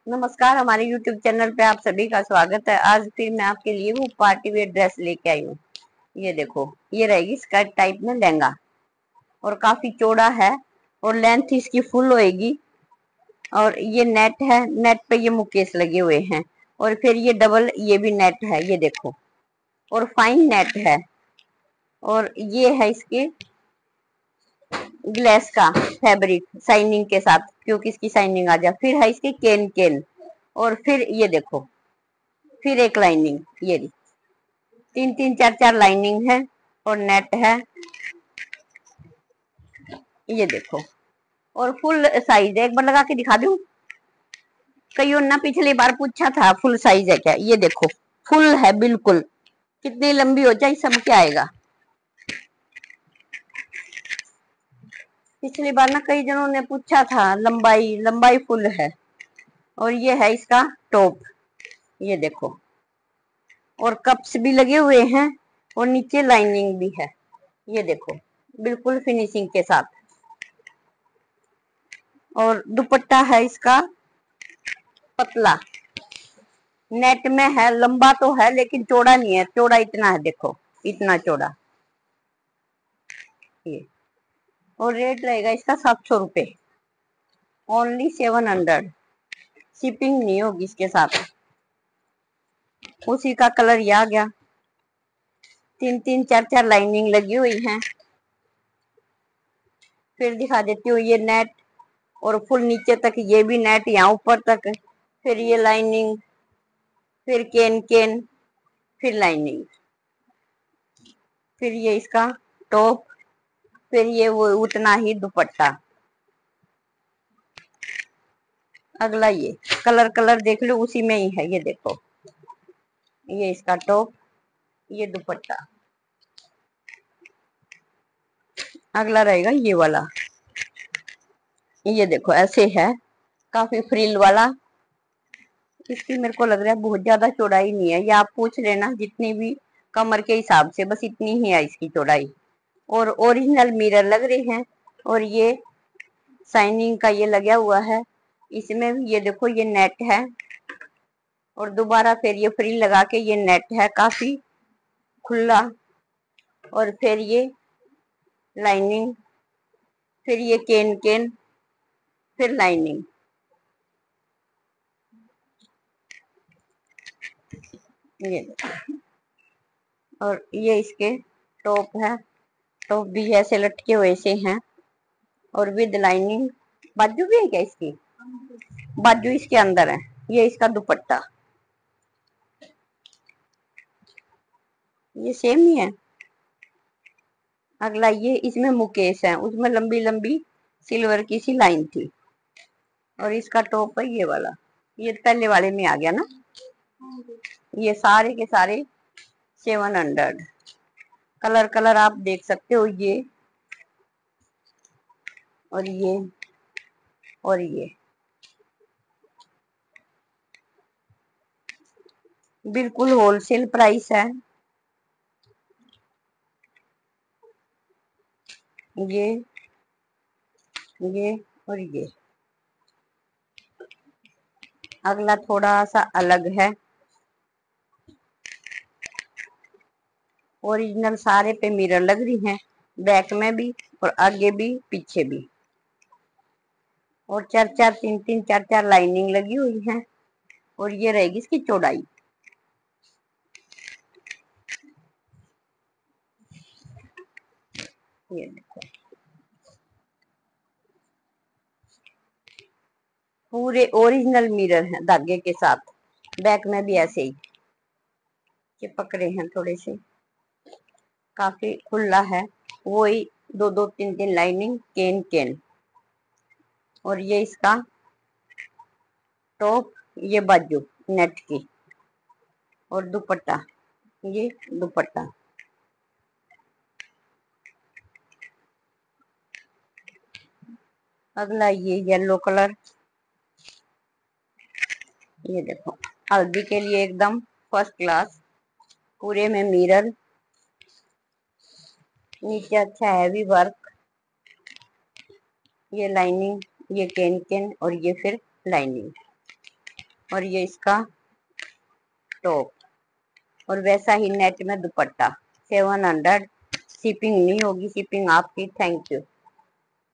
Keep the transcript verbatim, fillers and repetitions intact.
नमस्कार, हमारे YouTube channel पे आप सभी का स्वागत है। आज फिर मैं आपके लिए वो पार्टी वेयर ड्रेस लेके आई हूँ। ये देखो, ये रहेगी स्कर्ट टाइप में लहंगा और काफी चौड़ा है और लेंथ इसकी फुल होएगी। और ये नेट है, नेट पे ये मुकेश लगे हुए हैं और फिर ये डबल ये भी नेट है, ये देखो, और फाइन नेट है। और ये है इसके ग्लेस का फैब्रिक शाइनिंग के साथ, क्योंकि इसकी शाइनिंग आ जाए। फिर है इसके केन केन और फिर ये देखो, फिर एक लाइनिंग, ये तीन तीन चार चार लाइनिंग है और नेट है, ये देखो। और फुल साइज है, एक बार लगा के दिखा दूं। कईयों ने पिछली बार पूछा था फुल साइज है क्या, ये देखो फुल है बिल्कुल। कितनी लंबी हो जाए सब क्या आएगा। पिछली बार ना कई जनों ने पूछा था, लंबाई लंबाई फुल है। और ये है इसका टॉप, ये देखो, और कप्स भी लगे हुए हैं और नीचे लाइनिंग भी है, ये देखो, बिल्कुल फिनिशिंग के साथ। और दुपट्टा है इसका पतला, नेट में है, लंबा तो है लेकिन चौड़ा नहीं है। चौड़ा इतना है, देखो इतना चौड़ा ये। और रेट रहेगा इसका सात सौ रुपये, ओनली सेवन हंड्रेड। शिपिंग नहीं होगी इसके साथ। उसी का कलर ये आ गया, तीन तीन चार चार लाइनिंग लगी हुई है। फिर दिखा देती हूँ, ये नेट और फुल नीचे तक, ये भी नेट यहाँ ऊपर तक। फिर ये लाइनिंग, फिर केन केन, फिर लाइनिंग, फिर ये इसका टॉप, फिर ये वो उतना ही दुपट्टा। अगला ये कलर कलर देख लो, उसी में ही है, ये देखो, ये इसका टॉप, ये दुपट्टा। अगला रहेगा ये वाला, ये देखो ऐसे है, काफी फ्रिल वाला। इसकी मेरे को लग रहा है बहुत ज्यादा चौड़ाई नहीं है, ये आप पूछ लेना, जितनी भी कमर के हिसाब से बस इतनी ही है इसकी चौड़ाई। और ओरिजिनल मिरर लग रहे हैं और ये शाइनिंग का ये लगा हुआ है इसमें। ये देखो, ये नेट है और दोबारा फिर ये फ्रिल लगा के ये नेट है काफी खुला। और फिर ये लाइनिंग, फिर ये केन केन, फिर लाइनिंग, ये देखो। और ये इसके टॉप है, टॉप भी ऐसे लटके हुए से हैं और विद लाइनिंग। बाजू भी है क्या इसकी, बाजू इसके अंदर है। ये इसका दुपट्टा, ये सेम ही है। अगला ये, इसमें मुकेश है, उसमें लंबी लंबी सिल्वर की सी लाइन थी। और इसका टॉप है ये वाला, ये पहले वाले में आ गया ना। ये सारे के सारे सेवन हंड्रेड। कलर कलर आप देख सकते हो, ये और ये और ये, बिल्कुल होलसेल प्राइस है। ये ये और ये। अगला थोड़ा सा अलग है, ओरिजिनल सारे पे मिरर लग रही हैं, बैक में भी और आगे भी पीछे भी। और चार चार तीन तीन चार चार लाइनिंग लगी हुई है। और ये रहेगी इसकी चौड़ाई, ये देखो, पूरे ओरिजिनल मिरर हैं धागे के साथ। बैक में भी ऐसे ही चिपक रहे हैं थोड़े से, काफी खुला है। वही दो दो तीन तीन लाइनिंग, केन केन। और ये इसका टॉप, ये बाजू नेट की, और दुपट्टा, ये दुपट्टा। अगला ये येलो कलर, ये देखो, हल्दी के लिए एकदम फर्स्ट क्लास, पूरे में मिरर, नीचे अच्छा हैवी वर्क, ये लाइनिंग, ये केन केन और ये फिर लाइनिंग। और ये इसका टॉप, और वैसा ही नेट में दुपट्टा। सेवन हंड्रेड, शिपिंग नहीं होगी, शिपिंग आपकी। Thank you.